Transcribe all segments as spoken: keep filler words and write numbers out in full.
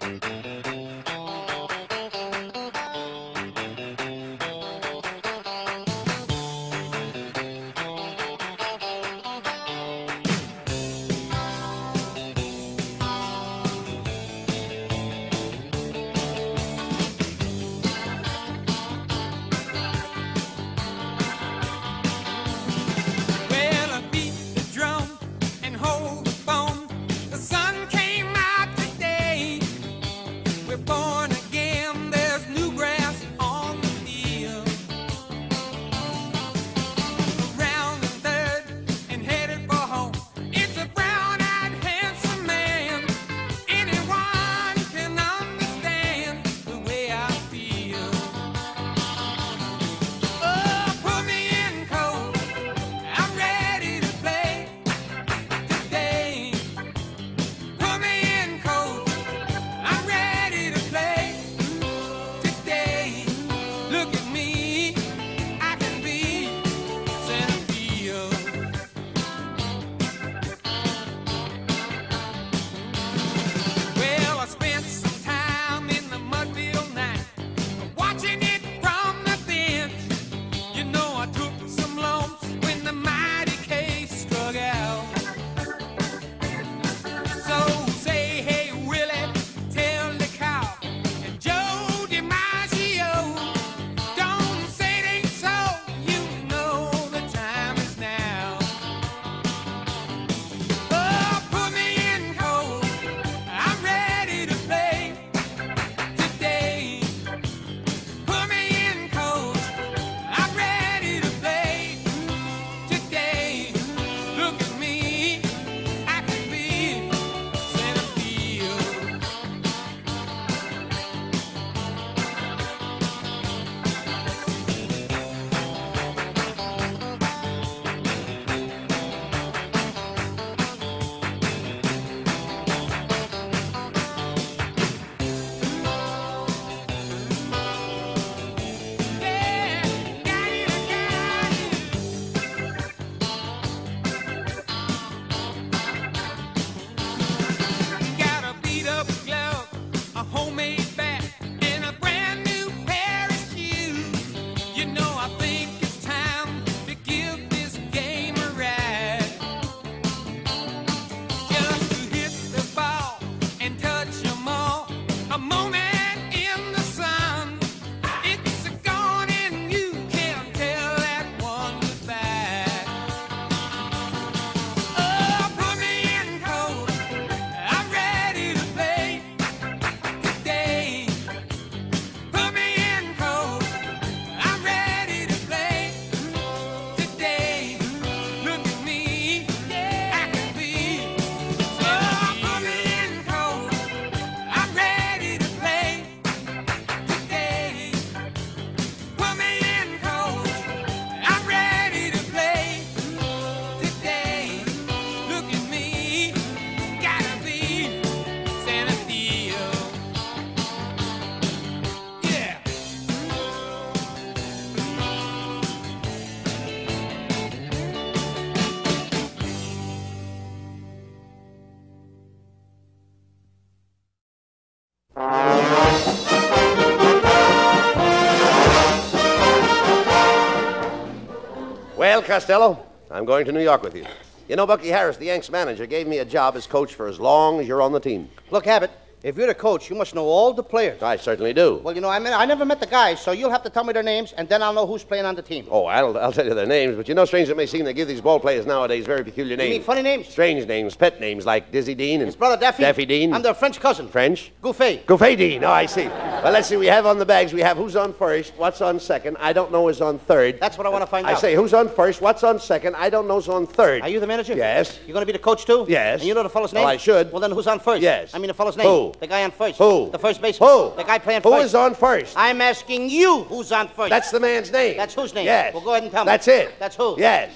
Well, Costello, I'm going to New York with you. You know, Bucky Harris, the Yanks manager, gave me a job as coach for as long as you're on the team. Look, Abbott, if you're the coach, you must know all the players. I certainly do. Well, you know, I mean, I never met the guys, so you'll have to tell me their names, and then I'll know who's playing on the team. Oh, I'll, I'll tell you their names, but you know, strange it may seem, they give these ball players nowadays very peculiar names. You mean funny names? Strange names, pet names, like Dizzy Dean and... His brother Daffy? Daffy Dean. I'm their French cousin. French? Gouffet. Gouffet Dean, oh, I see. Well, let's see, we have on the bags, we have who's on first, what's on second, I don't know who's on third. That's what I want to find I out. I say, who's on first, what's on second, I don't know who's on third. Are you the manager? Yes. You're going to be the coach, too? Yes. And you know the fellow's name? Well, I should. Well, then who's on first? Yes. I mean the fellow's name. Who? The guy on first. Who? The first baseman. Who? The guy playing Who first. Who is on first? I'm asking you who's on first. That's the man's name. That's whose name? Yes. Well, go ahead and tell me. That's it. That's who? Yes.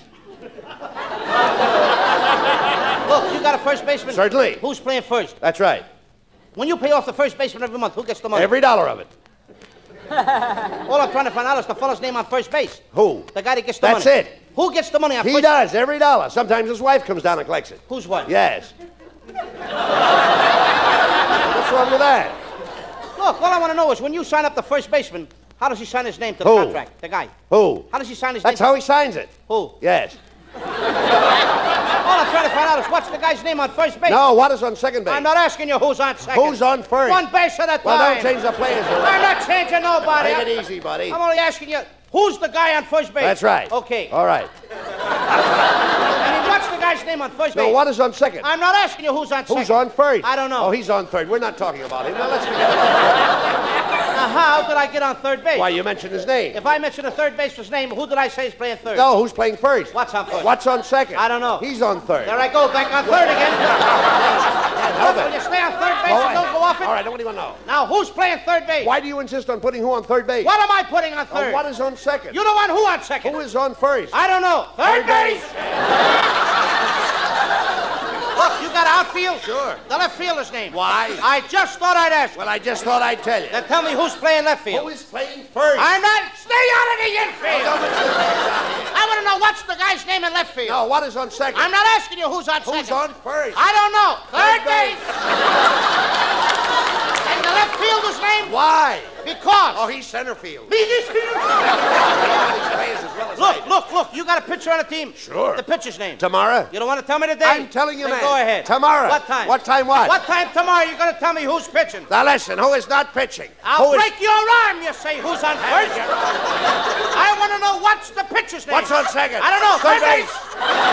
Look, you got a first baseman? Certainly. Who's playing first? That's right. When you pay off the first baseman every month, who gets the money? Every dollar of it. All I'm trying to find out is the fellow's name on first base. Who? The guy that gets the That's money. it. Who gets the money on he first? He does, every dollar. Sometimes his wife comes down and collects it. Whose wife? Yes. What's wrong with that? Look, all I want to know is when you sign up the first baseman, how does he sign his name to the Who? contract? The guy. Who? How does he sign his That's name? how he signs it. Who? Yes. All I'm trying to find out is what's the guy's name on first base? No, what is on second base? I'm not asking you who's on second. Who's on first? One base at a time. Well, don't change the players. I'm not changing nobody. Take it easy, buddy. I'm only asking you, who's the guy on first base? That's right. Okay. All right. I mean, what's the guy's name on first base? No, what is on second? I'm not asking you who's on second. Who's on first? I don't know. Oh, he's on third. We're not talking about him. Now, let's forget about him. Now, how did I get on third base? Why, you mentioned his name. If I mention a third baseman's name, who did I say is playing third? No, who's playing first? What's on first? What's on second? I don't know. He's on third. There I go, back on third again. help Look, it. will you stay on third base All and right. don't go off it? All right, nobody will know. Now, who's playing third base? Why do you insist on putting who on third base? What am I putting on third? Oh, what is on second? You don't want who on second? Who is on first? I don't know. Third, Third base. base. Look, you got outfield? Sure. The left fielder's name. Why? I just thought I'd ask. Well, I just thought I'd tell you. Then tell me who's playing left field. Who is playing first? I'm not. Stay out of the infield. No, don't mention names out here. I want to know what's the guy's name in left field. No, what is on second? I'm not asking you who's on Who's second. on first? I don't know. Third, Third base. And the left fielder's name? Why? Because. Oh, he's center field. Me, this field. These players as well as I Look, do. look, look. You got a pitcher on the team. Sure. The pitcher's name. Tomorrow? You don't want to tell me today? I'm telling you, Then man. Go ahead. Tomorrow. What time? What time what? What time tomorrow you're going to tell me who's pitching? Now listen, who is not pitching? I'll Who is- break your arm, you say. Who's on first? I want to know what's the pitcher's name. What's on second? I don't know. Third Third base.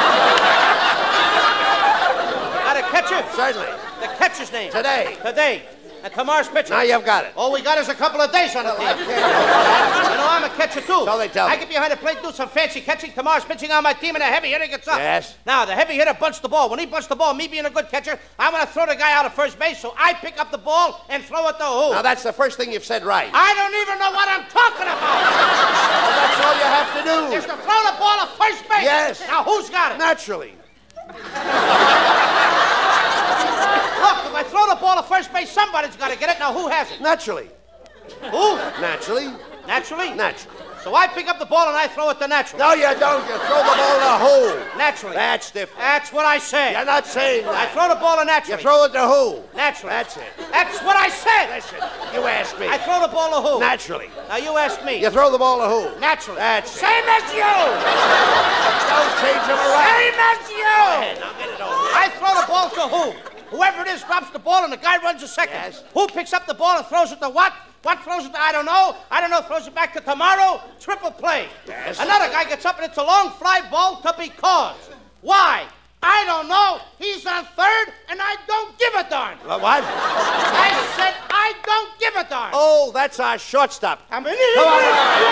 Got a catcher? Certainly. The catcher's name. Today. Today. And tomorrow's pitcher. Now you've got it. All we got is a couple of days on the team. You know, I'm a catcher, too. So they tell I me. get behind the plate, do some fancy catching. Tomorrow's pitching on my team, and a heavy hitter gets up. Yes. Now, the heavy hitter bunts the ball. When he bunts the ball, me being a good catcher, I want to throw the guy out of first base, so I pick up the ball and throw it to who? Now that's the first thing you've said right. I don't even know what I'm talking about. Well, that's all you have to Is do. to throw the ball at first base. Yes. Now, who's got it? Naturally. Look, if I throw the ball at first base, somebody's got to get it. Now, who has it? Naturally. Who? Naturally. Naturally? Naturally. So I pick up the ball and I throw it to Naturally. No, you don't. You throw the ball in a hole. Naturally. That's different. That's what I said. You're not saying I that. throw the ball to You Naturally. throw it to who? Naturally. That's it. That's what I said. Listen, you asked me. I throw the ball to who? Naturally. Now you ask me. You throw the ball to who? Naturally. That's it. Same as you. Don't change them around. Same as you. Go ahead, now get it over. I throw the ball to who? Whoever it is drops the ball and the guy runs a second. Yes. Who picks up the ball and throws it to what? What throws it to? I don't know. I don't know. Throws it back to tomorrow. Triple play. Yes. Another guy gets up and it's a long fly ball to because. Why? I don't know. He's on third and I don't give a darn. Well, what? I said I don't give a darn. Oh, that's our shortstop. I mean, Come on.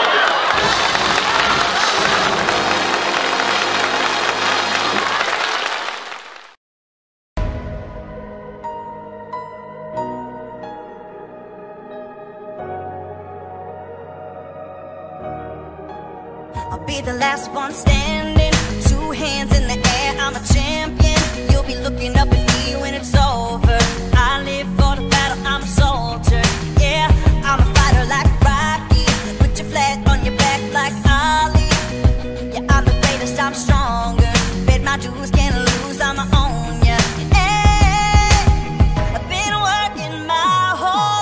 I'll be the last one standing, two hands in the air, I'm a champion. You'll be looking up at me when it's over. I live for the battle, I'm a soldier. Yeah, I'm a fighter like Rocky. Put your flag on your back like Ali. Yeah, I'm the greatest, I'm stronger. Bet my dues, can't lose, I'm my own, yeah. Hey, I've been working my whole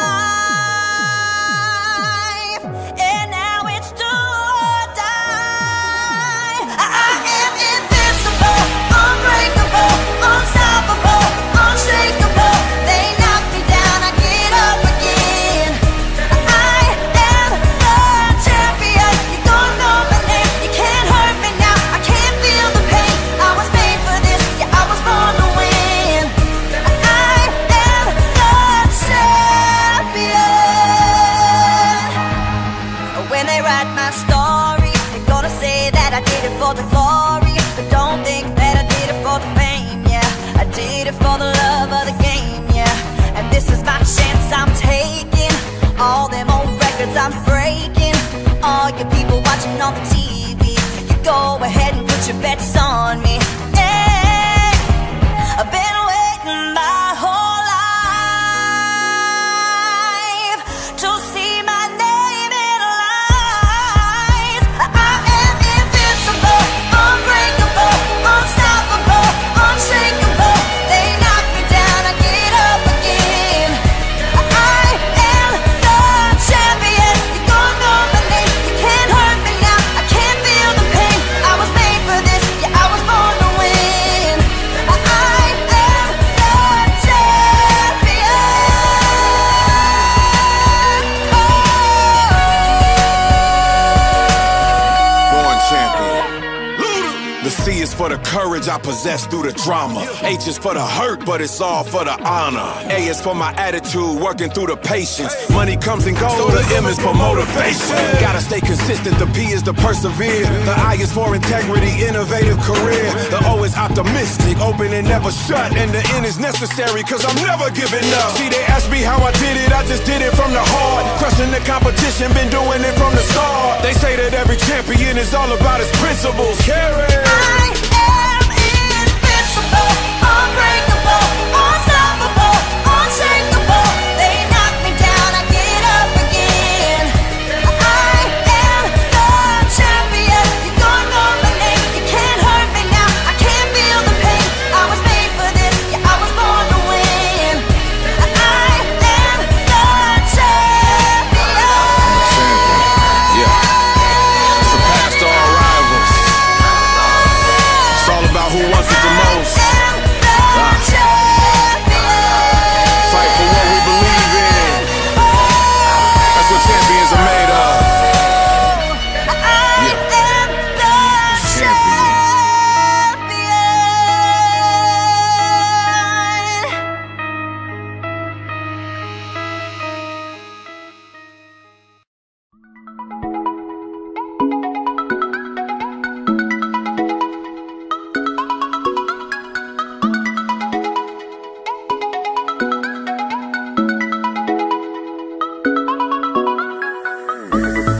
life, and now it's do or die. I am invincible, unbreakable, unstoppable, unshakable. They knock me down, I get up again. I am the champion. You don't know my name, you can't hurt me now. I can't feel the pain. I was made for this, yeah, I was born to win. I am the champion. When they write my story, they're gonna say that I did it for the glory. But don't think that I did it for the fame, yeah. I did it for the love of the game, yeah. And this is my chance I'm taking. All them old records I'm breaking. All you people watching on the T V, you go ahead and put your bets on me. Hey, I've been waiting my whole life to see my name in lights. I am invincible, unbreakable, unstoppable, unshakable. They knock me down, I get up again. The C is for the courage I possess through the drama. H is for the hurt, but it's all for the honor. A is for my attitude, working through the patience. Money comes and goes, so the M is for motivation. Gotta stay consistent, the P is to persevere. The I is for integrity, innovative career. The O is optimistic, open and never shut. And the N is necessary, cause I'm never giving up. See, they asked me how I did it, I just did it from the heart. Crushing the competition, been doing it from the start. They say that every champion is all about his principles. Carry. I am invincible, unbreakable, unstoppable, unshakable. They knock me down, I get up again. I am the champion. You're gonna know my name. You can't hurt me now. I can't feel the pain. I was made for this. Yeah, I was born to win. I am the champion. Yeah. Surpassed all rivals. It's all about who wants it the most.